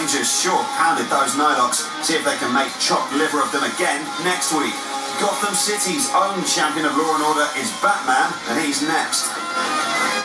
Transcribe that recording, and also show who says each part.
Speaker 1: Rangers sure pounded those Nilocks. See if they can make chopped liver of them again next week. Gotham City's own champion of law and order is Batman, and he's next.